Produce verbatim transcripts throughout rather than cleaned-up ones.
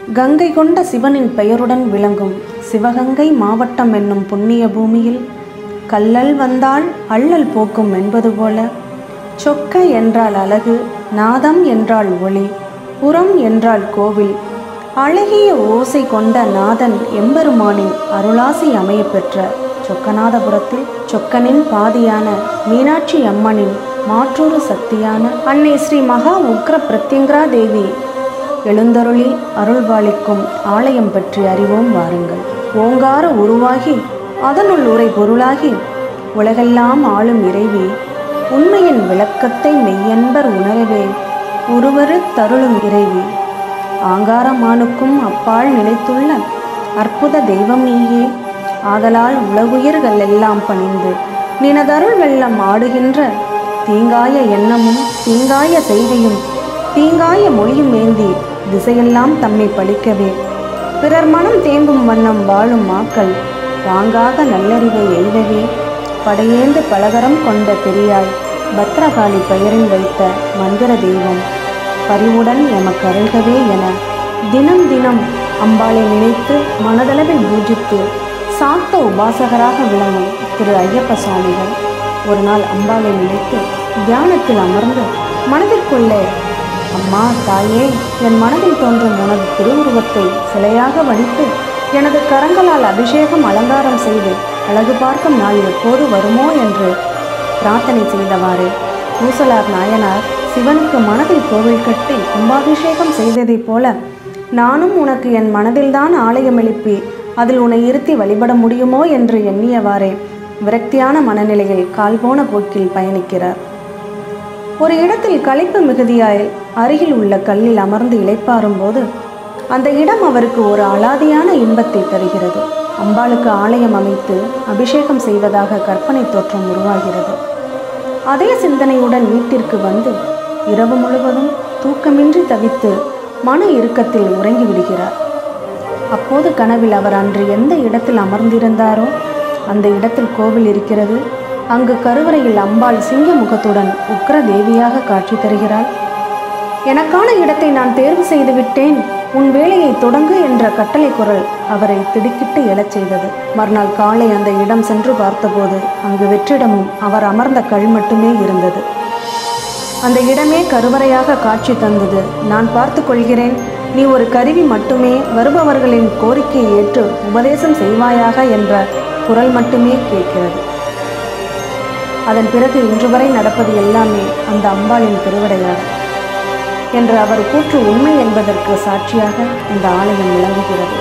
கங்கை கொண்ட சிவனின் பெயருடன் விளங்கும் சிவகங்கை மாவட்டம் என்னும் புண்ணிய பூமியில் கல்லல் வந்தால் அள்ளல் போக்கும் என்பது போல சொக்க என்றால் அழகு, நாதம் என்றால் ஒளி, புறம் என்றால் கோவில், அழகிய ஓசை கொண்ட நாதன் எம்பெருமானின் அருளாசி அமைய பெற்ற சொக்கநாதபுரத்தில் சொக்கனின் பாதியான மீனாட்சி அம்மனின் மாற்றொரு சக்தியான அன்னை ஸ்ரீ மகா உக்ர பிரத்யங்கரா தேவி எழுந்தருளி அருள்பாலிக்கும் ஆலயம் பற்றி அறிவோம் வாருங்கள். ஓங்கார உருவாகி அதனுள் உரை பொருளாகி உலகெல்லாம் ஆளும் இறைவி உண்மையின் விளக்கத்தை மெய்யன்பர் உணரவே உருவரு தருளும் இறைவி ஆங்காரமானுக்கும் அப்பால் நிலைத்துள்ள அற்புத தெய்வம் நீயே. ஆதலால் உலகுயிர்கள் எல்லாம் பணிந்து நினதருள் வெள்ளம் ஆடுகின்ற தீங்காய எண்ணமும் தீங்காய செய்கையும் தீங்காய மொழியும் ஏந்தி திசையெல்லாம் தம்மை பழிக்கவே பிறர் மனம் தேம்பும் வண்ணம் வாழும் மாக்கள் வாங்காக நல்லறிவை எய்தவே படையேந்து பலகரம் கொண்ட பெரியாய் பத்ரகாளி பெயரில் வைத்த மந்திர தெய்வம் பரிவுடன் எமக்கு அருள்கவே என தினம் தினம் அம்பாளை நினைத்து மனதளவில் பூஜித்து சாத்த உபாசகராக விளங்கும் திரு ஐயப்ப சுவாமிகள் ஒரு நாள் அம்பாளை நினைத்து தியானத்தில் அமர்ந்து மனதிற்குள்ளே, அம்மா தாயே, என் மனதில் தோன்றும் உனது திருவுருவத்தை சிலையாக வடித்து எனது கரங்களால் அபிஷேகம் அலங்காரம் செய்து அழகு பார்க்கும் நாள் எப்போது வருமோ என்று பிரார்த்தனை செய்தவாறு பூசலார் நாயனார் சிவனுக்கு மனதில் கோவில் கட்டி கும்பாபிஷேகம் செய்ததைப் போல நானும் உனக்கு என் மனதில்தான் ஆலயம் எழுப்பி அதில் உன்னை இருத்தி வழிபட முடியுமோ என்று எண்ணியவாறே விரக்தியான மனநிலையில் கால்போன போக்கில் பயணிக்கிறார். ஒரு இடத்தில் களைப்பு மிகுதியாய் அருகில் உள்ள கல்லில் அமர்ந்து இளைப்பாறும் போது அந்த இடம் அவருக்கு ஒரு அலாதியான இன்பத்தை தருகிறது. அம்பாளுக்கு ஆலயம் அமைத்து அபிஷேகம் செய்வதாக கற்பனை தோற்றம் உருவாகிறது. அதே சிந்தனையுடன் வீட்டிற்கு வந்து இரவு முழுவதும் தூக்கமின்றி தவித்து மன இறுக்கத்தில் உறங்கி விடுகிறார். அப்போது கனவில் அவர் அன்று எந்த இடத்தில் அமர்ந்திருந்தாரோ அந்த இடத்தில் கோவில் இருக்கிறது. அங்கு கருவறையில் அம்பாள் சிங்க முகத்துடன் உக்ர தேவியாக காட்சி தருகிறாள். எனக்கான இடத்தை நான் தேர்வு செய்து விட்டேன், உன் வேலையை தொடங்கு என்ற கட்டளை குரல் அவரை திடுக்கிட்டு எழச் செய்தது. மறுநாள் காலை அந்த இடம் சென்று பார்த்தபோது அங்கு வெற்றிடமும் அவர் அமர்ந்த கல் மட்டுமே இருந்தது. அந்த இடமே கருவறையாக காட்சி தந்தது. நான் பார்த்து கொள்கிறேன், நீ ஒரு கருவி மட்டுமே, வருபவர்களின் கோரிக்கையை ஏற்று உபதேசம் செய்வாயாக என்ற குரல் மட்டுமே கேட்கிறது. அதன் பிறகு இன்று வரை நடப்பது எல்லாமே அந்த அம்பாளின் திருவிடையாகும் என்று அவர் கூற்று உண்மை என்பதற்கு சாட்சியாக இந்த ஆலயம் விளங்குகிறது.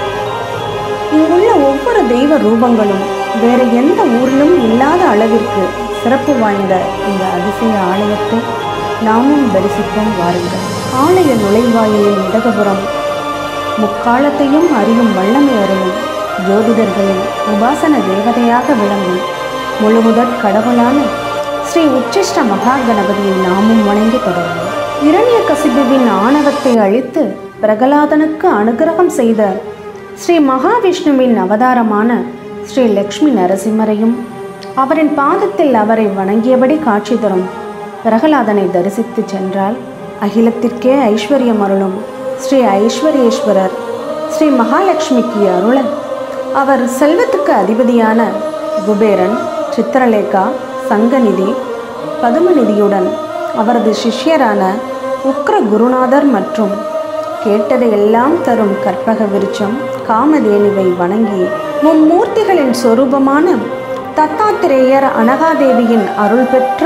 இங்குள்ள ஒவ்வொரு தெய்வ ரூபங்களும் வேறு எந்த ஊரிலும் இல்லாத அளவிற்கு சிறப்பு வாய்ந்த இந்த அதிசய ஆலயத்தை நாமும் தரிசிப்போம் வாருங்கள். ஆலய நுழைவாயிலின் இடதுபுறம் முக்காலத்தையும் அறியும் வல்லமை அருளும் ஜோதிடர்களின் உபாசன தேவதையாக விளங்கும் முழுமுதற் கடவுளான ஸ்ரீ உச்சிஷ்ட மகா கணபதியை நாமும் வணங்கி தொடரும். இரணிய கசிபுவின் ஆணவத்தை அழித்து பிரகலாதனுக்கு அனுகிரகம் செய்த ஸ்ரீ மகாவிஷ்ணுவின் அவதாரமான ஸ்ரீ லக்ஷ்மி நரசிம்மரையும் அவரின் பாதத்தில் அவரை வணங்கியபடி காட்சி தரும் பிரகலாதனை தரிசித்து சென்றால் அகிலத்திற்கே ஐஸ்வர்யம் அருளும் ஸ்ரீ ஐஸ்வர்யேஸ்வரர் ஸ்ரீ மகாலட்சுமிக்கு அருள அவர் செல்வத்துக்கு அதிபதியான குபேரன், சித்திரலேகா, சங்கநிதி, பதுமநிதியுடன் அவரது சிஷ்யரான உக்ர குருநாதர் மற்றும் கேட்டதை எல்லாம் தரும் கற்பக விருட்சம் காமதேனுவை வணங்கி மும்மூர்த்திகளின் சொரூபமான தத்தாத்திரேயர் அனகாதேவியின் அருள் பெற்ற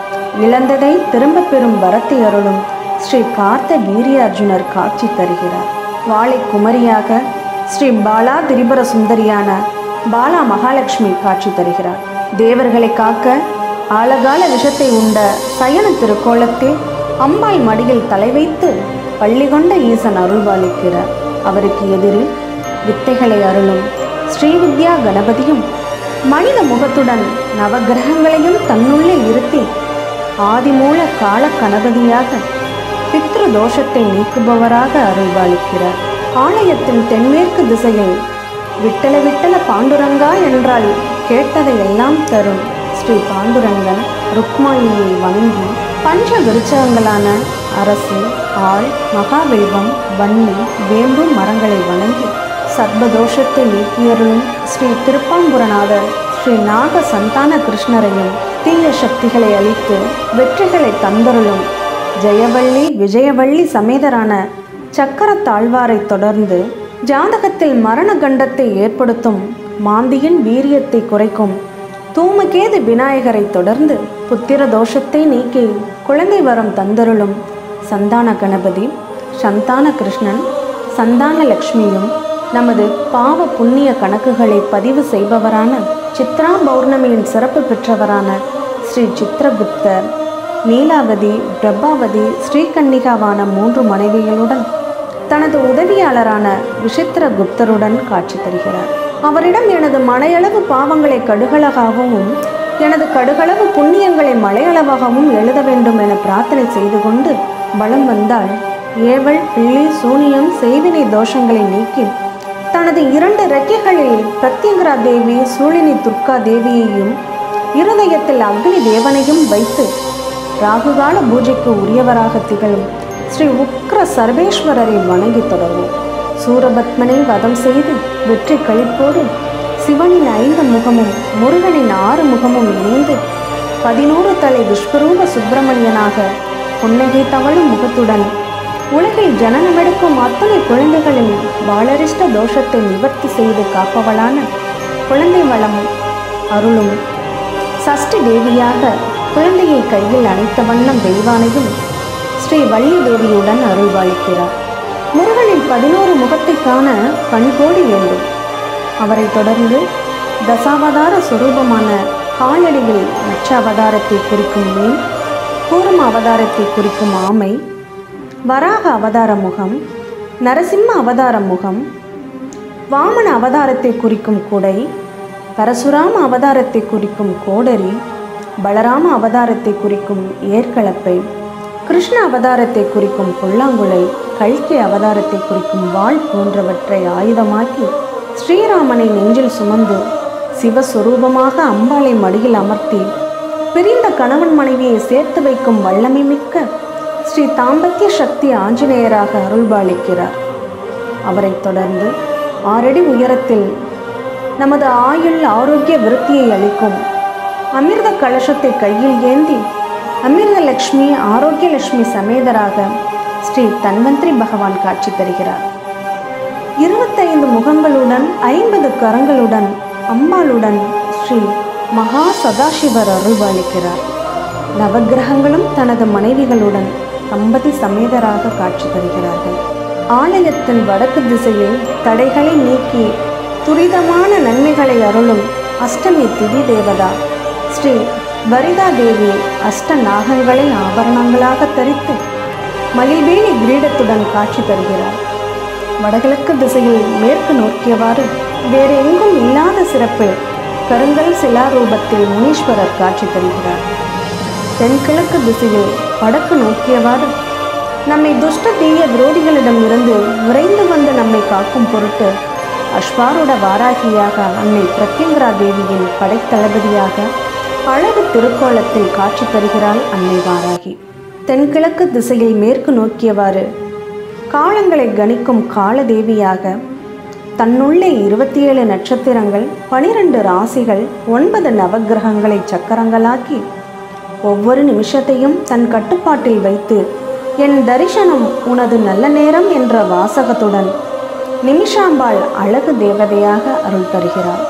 இழந்ததை திரும்ப பெறும் வரத்தை அருளும் ஸ்ரீ கார்த்த வீரியார்ஜுனர் காட்சி தருகிறார். வாழை குமரியாக ஸ்ரீ பாலா திரிபுர சுந்தரியான பாலா மகாலட்சுமி காட்சி தருகிறார். தேவர்களை காக்க ஆழகால விஷத்தை உண்ட சயன திருக்கோலத்தில் அம்பாள் மடியில் தலை வைத்து பள்ளி கொண்ட ஈசன் அருள்பாலிக்கிறார். அவருக்கு எதிரில் வித்தைகளை அருளும் ஸ்ரீவித்யா கணபதியும் மனித முகத்துடன் நவகிரகங்களையும் தன்னுள்ளே இருத்தி ஆதிமூல கால கணபதியாக பித்ரு தோஷத்தை நீக்குபவராக அருள்பாலிக்கிறார். ஆலயத்தின் தென்மேற்கு திசையில் விட்டல விட்டல பாண்டுரங்கா என்றால் கேட்டதை எல்லாம் தரும் ஸ்ரீ பாண்டுரங்கன் ருக்மாயியை வணங்கி பஞ்ச விருட்சங்களான அரசு, ஆள், மகாவில்வம், வன்னி, வேம்பு மரங்களை வணங்கி சர்வதோஷத்தை நீக்கியருளும் ஸ்ரீ திருப்பாம்புரநாதர் ஸ்ரீ நாக சந்தான கிருஷ்ணரையும் தீய சக்திகளை அழித்து வெற்றிகளை தந்தருளும் ஜெயவள்ளி விஜயவள்ளி சமேதரான சக்கரத்தாழ்வாரை தொடர்ந்து ஜாதகத்தில் மரண கண்டத்தை ஏற்படுத்தும் மாந்தியின் வீரியத்தை குறைக்கும் தூமகேது விநாயகரை தொடர்ந்து புத்திர தோஷத்தை நீக்கி குழந்தை வரம் தந்தருளும் சந்தான கணபதி, சந்தான கிருஷ்ணன், சந்தான லக்ஷ்மியும் நமது பாவ புண்ணிய கணக்குகளை பதிவு செய்பவரான சித்ரா பௌர்ணமியின் சிறப்பு பெற்றவரான ஸ்ரீ சித்திரகுப்தர் நீலாவதி, பிரபாவதி, ஸ்ரீகன்னிகாவான மூன்று மனைவிகளுடன் தனது உதவியாளரான விஷித்திரகுப்தருடன் காட்சி தருகிறார். அவரிடம் எனது மலையளவு பாவங்களை கடுகளவாகவும் எனது கடுகளவு புண்ணியங்களை மலையளவாகவும் எழுத வேண்டும் என பிரார்த்தனை செய்து கொண்டு பலம் வந்தால் ஏவல், பிள்ளி, சூனியம், செய்வினை தோஷங்களை நீக்கி தனது இரண்டு ரெக்கைகளில் பிரத்யங்கரா தேவி, சூழினி துர்கா தேவியையும் இருதயத்தில் அக்னி தேவனையும் வைத்து ராகுகால பூஜைக்கு உரியவராக திகழும் ஸ்ரீ உக்ர சர்வேஸ்வரரை வணங்கி தொடர்வோம். சூரபத்மனை வதம் செய்து வெற்றி கழிப்போடு சிவனின் ஐந்து முகமும் முருகனின் ஆறு முகமும் இணைந்து பதினோரு தலை விஸ்வரூப சுப்பிரமணியனாக புன்னகை தவழும் முகத்துடன் உலகில் ஜனனமெடுக்கும் அத்தனை குழந்தைகளின் பாலரிஷ்ட தோஷத்தை நிவர்த்தி செய்து காப்பவளான குழந்தை வளம் அருளும் சஷ்டி தேவியாக குழந்தையை கையில் அணைத்த வண்ணம் தெய்வானையும் ஸ்ரீ வள்ளி தேவியுடன் அருள்வாளிக்கிறார். முருகனின் பதினோரு முகத்தை காண கண்கோடி வேண்டும். அவரை தொடர்ந்து தசாவதார சுரூபமான காலடியில் மச்ச அவதாரத்தை குறிக்கும் மீன், கூர்ம அவதாரத்தை குறிக்கும் ஆமை, வராக அவதார முகம், நரசிம்ம அவதார முகம், வாமன அவதாரத்தை குறிக்கும் குடை, பரசுராம அவதாரத்தை குறிக்கும் கோடரி, பலராம அவதாரத்தை குறிக்கும் ஏற்களப்பை, கிருஷ்ண அவதாரத்தை குறிக்கும் புல்லாங்குழல், கல்கி அவதாரத்தை குறிக்கும் வாள் போன்றவற்றை ஆயுதமாக்கி ஸ்ரீராமனை நெஞ்சில் சுமந்து சிவஸ்வரூபமாக அம்பாளை மடியில் அமர்த்தி பிரிந்த கணவன் மனைவியை சேர்த்து வைக்கும் வல்லமை மிக்க ஸ்ரீ தாம்பத்திய சக்தி ஆஞ்சநேயராக அருள்பாலிக்கிறார். அவரை தொடர்ந்து ஆறடி உயரத்தில் நமது ஆயுள் ஆரோக்கிய விருத்தியை அளிக்கும் அமிர்த கலசத்தை கையில் ஏந்தி அமிர்த லட்சுமி ஆரோக்கிய லட்சுமி சமேதராக ஸ்ரீ தன்வந்திரி பகவான் காட்சி தருகிறார். இருபத்தைந்து முகங்களுடன் ஐம்பது கரங்களுடன் அம்பாளுடன் ஸ்ரீ மகா சதாசிவர் அருள்பாலிக்கிறார். நவகிரகங்களும் தனது மனைவிகளுடன் தம்பதி சமேதராக காட்சி தருகிறார்கள். ஆலயத்தின் வடக்கு திசையில் தடைகளை நீக்கி துரிதமான நன்மைகளை அருளும் அஷ்டமி திதி தேவதா ஸ்ரீ வரிதா தேவி அஷ்ட நாகங்களை ஆபரணங்களாக தரித்து மயில்வேலி கிரீடத்துடன் காட்சி தருகிறார். வடகிழக்கு திசையில் மேற்கு நோக்கியவாறு வேறு எங்கும் இல்லாத சிறப்பில் கருங்கல் சிலாரூபத்தில் முனீஸ்வரர் காட்சி தருகிறார். தென்கிழக்கு திசையில் வடக்கு நோக்கியவாறு நம்மை துஷ்ட தீய விரோதிகளிடம் இருந்து விரைந்து வந்து நம்மை காக்கும் பொருட்டு அஸ்வாரூட வாராகியாக அன்னை பிரத்யங்கரா தேவியின் படைத்தளபதியாக அழகு திருக்கோலத்தில் காட்சி தருகிறாள் அன்னை வாராகி. தென்கிழக்கு திசையில் மேற்கு நோக்கியவாறு காலங்களை கணிக்கும் காலதேவியாக தன்னுள்ளே இருபத்தி ஏழு நட்சத்திரங்கள், பனிரெண்டு ராசிகள், ஒன்பது நவகிரகங்களை சக்கரங்களாக்கி ஒவ்வொரு நிமிஷத்தையும் தன் கட்டுப்பாட்டில் வைத்து என் தரிசனம் உனது நல்ல நேரம் என்ற வாசகத்துடன் நிமிஷாம்பாள் அழகு தேவதையாக அருள் தருகிறாள்.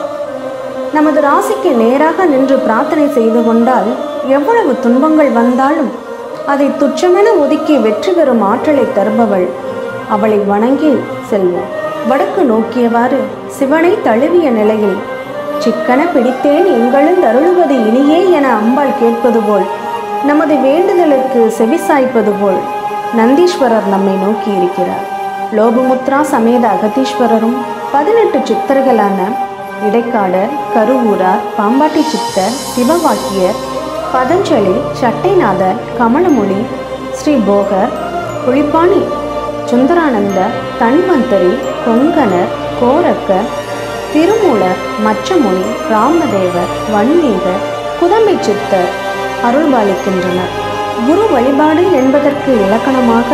நமது ராசிக்கு நேராக நின்று பிரார்த்தனை செய்து கொண்டால் எவ்வளவு துன்பங்கள் வந்தாலும் அதை துச்சமென ஒதுக்கி வெற்றி பெறும் ஆற்றலை தருபவள். அவளை வணங்கி செல்வோம். வடக்கு நோக்கியவாறு சிவனை தழுவிய நிலையில் சிக்கன பிடித்தேன் எங்களுள் அருளுவது இனியே என அம்பாள் கேட்பது போல், நமது வேண்டுதலுக்கு செவிசாய்ப்பது போல் நந்தீஸ்வரர் நம்மை நோக்கி இருக்கிறார். லோபமுத்ரா சமேத அகதீஸ்வரரும் பதினெட்டு சித்தர்களான இடைக்காடர், கருவூரார், பாம்பாட்டி சித்தர், சிவவாக்கியர், பதஞ்சலி, சட்டைநாதர், கமலமொழி, ஸ்ரீபோகர், புலிப்பாணி, சுந்தரானந்தர், தன்வந்தரி, கொங்கணர், கோரக்கர், திருமூலர், மச்சமுனி, ராமதேவர், வன்மீகர், குதம்பை சித்தர் அருள்பாலிக்கின்றனர். குரு வழிபாடு என்பதற்கு இலக்கணமாக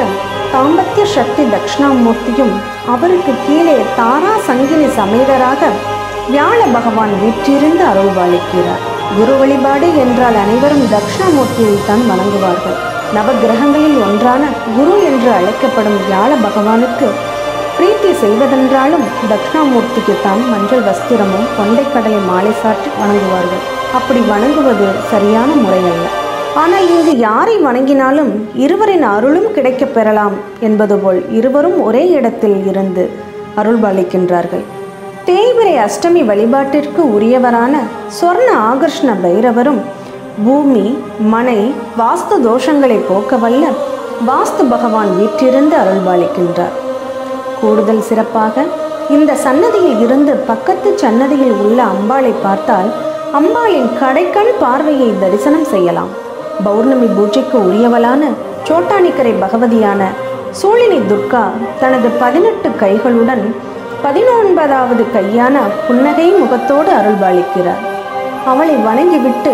தாம்பத்திய சக்தி தட்சிணாமூர்த்தியும் அவருக்கு கீழே தாரா சங்கினி சமேதராக வியாழ பகவான் வீற்றிருந்து அருள்பாலிக்கிறார். குரு வழிபாடு என்றால் அனைவரும் தட்சிணாமூர்த்தியை தான் வணங்குவார்கள். நவகிரகங்களில் ஒன்றான குரு என்று அழைக்கப்படும் வியாழ பகவானுக்கு பிரீத்தி செய்வதென்றாலும் தட்சிணாமூர்த்திக்கு தான் மஞ்சள் வஸ்திரமும் கொண்டைக்கடலை மாலை சாற்றி வணங்குவார்கள். அப்படி வணங்குவது சரியான முறையல்ல. ஆனால் இங்கு யாரை வணங்கினாலும் இருவரின் அருளும் கிடைக்கப் பெறலாம் என்பது போல் இருவரும் ஒரே இடத்தில் இருந்து அருள்பாலிக்கின்றார்கள். தேய்பிரை அஷ்டமி வழிபாட்டிற்கு உரியவரான சொர்ண ஆகர்ஷ்ண பைரவரும் பூமி மனை வாஸ்து தோஷங்களை போக்க வல்ல வாஸ்து பகவான் வீற்றிருந்து அருள்பாலிக்கின்றார். கூடுதல் சிறப்பாக இந்த சன்னதியில் இருந்து பக்கத்து சன்னதியில் உள்ள அம்பாளை பார்த்தால் அம்பாளின் கடைக்கண் பார்வையை தரிசனம் செய்யலாம். பௌர்ணமி பூஜைக்கு உரியவளான சோட்டானிக்கரை பகவதியான சூழினி துர்கா தனது பதினெட்டு கைகளுடன் பதினொன்பதாவது கையான புன்னகை முகத்தோடு அருள்பாலிக்கிறார். அவளை வணங்கிவிட்டு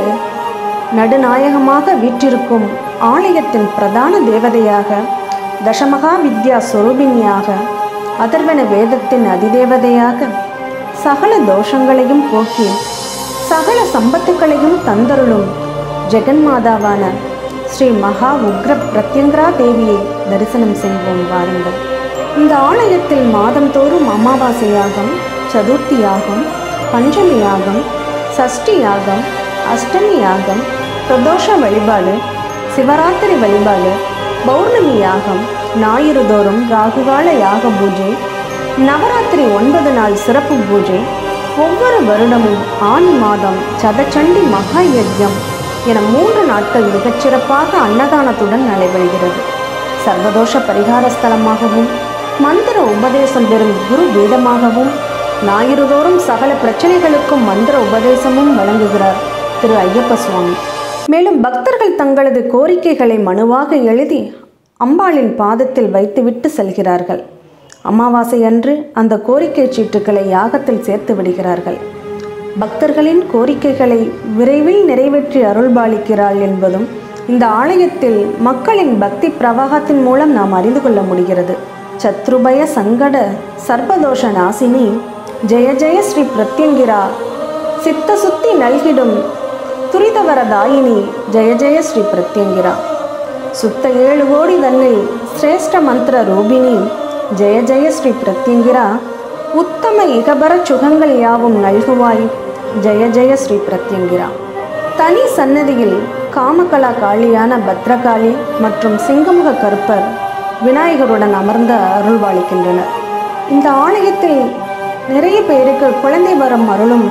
நடுநாயகமாக வீற்றிருக்கும் ஆலயத்தின் பிரதான தேவதையாக தசமகா வித்யா சொரூபிணியாக அதர்வன வேதத்தின் அதிதேவதையாக சகல தோஷங்களையும் போக்கி சகல சம்பத்துக்களையும் தந்தருளும் ஜெகன்மாதாவான ஸ்ரீ மகா உக்ர பிரத்யங்கரா தேவியை தரிசனம் செய்வோம் வாருங்கள். இந்த ஆலயத்தில் மாதந்தோறும் அமாவாசை யாகம், சதுர்த்தி யாகம், பஞ்சமி யாகம், சஷ்டி யாகம், அஷ்டமி யாகம், பிரதோஷ வழிபாடு, சிவராத்திரி வழிபாடு, பௌர்ணமி யாகம், ஞாயிறு தோறும் ராகுகால யாக பூஜை, நவராத்திரி ஒன்பது நாள் சிறப்பு பூஜை, ஒவ்வொரு வருடமும் ஆணி மாதம் சதச்சண்டி மகா யஜ்யம் என மூன்று நாட்கள் மிகச்சிறப்பாக அன்னதானத்துடன் நடைபெறுகிறது. சர்வதோஷ பரிகார ஸ்தலமாகவும் மந்திர உபதேசம் பெறும் குரு பீடமாகவும் ஞாயிறுதோறும் சகல பிரச்சனைகளுக்கும் மந்திர உபதேசமும் வழங்குகிறார் திரு ஐயப்ப சுவாமி. மேலும் பக்தர்கள் தங்களது கோரிக்கைகளை மனுவாக எழுதி அம்பாளின் பாதத்தில் வைத்துவிட்டு செல்கிறார்கள். அமாவாசை அன்று அந்த கோரிக்கை சீட்டுக்களை யாகத்தில் சேர்த்து விடுகிறார்கள். பக்தர்களின் கோரிக்கைகளை விரைவில் நிறைவேற்றி அருள்பாலிக்கிறாள் என்பதும் இந்த ஆலயத்தில் மக்களின் பக்தி பிரவாகத்தின் மூலம் நாம் அறிந்து கொள்ள முடிகிறது. சத்ருபய சங்கட சர்பதோஷ நாசினி ஜெய ஜெய ஸ்ரீ பிரத்யங்கிரா சித்த சுத்தி நல்கிடும் துரிதவரதாயினி ஜெய ஜெய ஸ்ரீ பிரத்யங்கிரா சுத்த ஏழு கோடி தன்னில் சிரேஷ்ட மந்திர ரூபிணி ஜெய ஜெய ஸ்ரீ பிரத்யங்கிரா உத்தம இகபர சுகங்கள் யாவும் நல்குவாய் ஜெய ஜெய ஸ்ரீ பிரத்யங்கிரா. தனி சன்னதியில் காமகலா காளியான பத்ரகாளி மற்றும் சிங்கமுக கருப்பர் விநாயகருடன் அமர்ந்து அருள்பாலிக்கின்றனர். இந்த ஆலயத்தில் நிறைய பேருக்கு குழந்தை வரம் அருளும்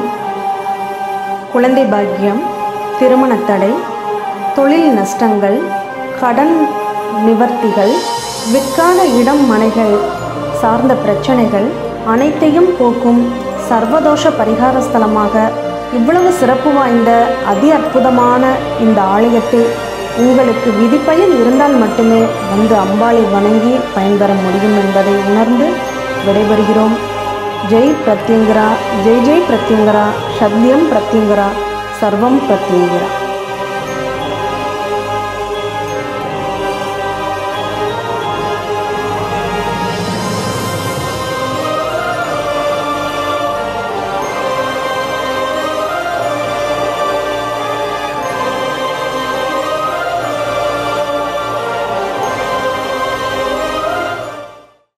குழந்தை பாக்கியம், திருமண தடை, தொழில் நஷ்டங்கள், கடன் நிவர்த்திகள், விற்காத இடம் மனைகள் சார்ந்த பிரச்சனைகள் அனைத்தையும் போக்கும் சர்வதோஷ பரிகார ஸ்தலமாக இவ்வளவு சிறப்பு வாய்ந்த அதி அற்புதமான இந்த ஆலயத்தை உங்களுக்கு விதிப்பயன் இருந்தால் மட்டுமே வந்து அம்பாளை வணங்கி பயன்பெற முடியும் என்பதை உணர்ந்து விடைபெறுகிறோம். ஜெய் பிரத்யங்கரா, ஜெய் ஜெய் பிரத்யங்கரா, சத்யம் பிரத்யங்கரா, சர்வம் பிரத்யங்கரா.